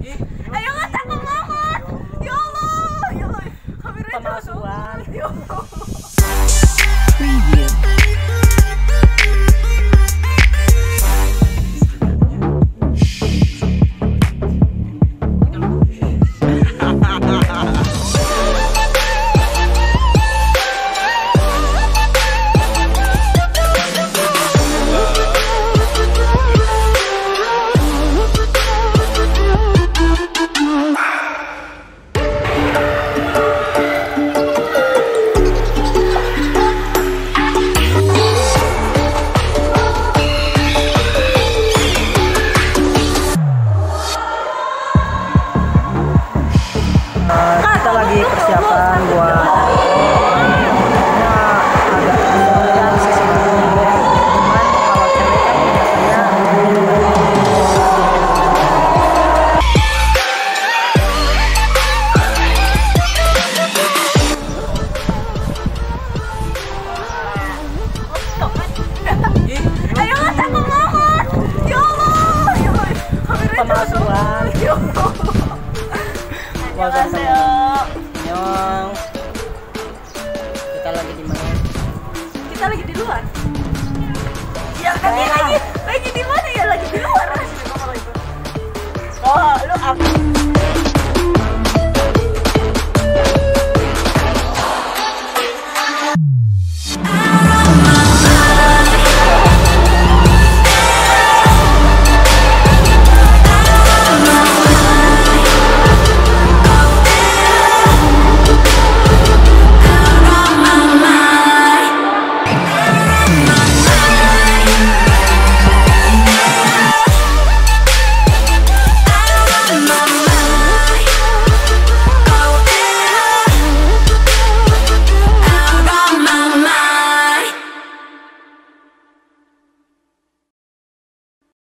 Ayo nggak takut banget. Ya Allah, ya Allah. Kameranya Pemalsuan. ya Allah. Preview. Kita lagi persiapan buat Ayo nggak takut banget. Ya Allah, ya Allah. Kameranya pemalsuan. ya Allah. Annyeonghaseyo. Annyeong. Kita lagi di mana? Kita lagi di luar. Ya kan lagi di mana ya? Lagi di luar. Oh, lu apa?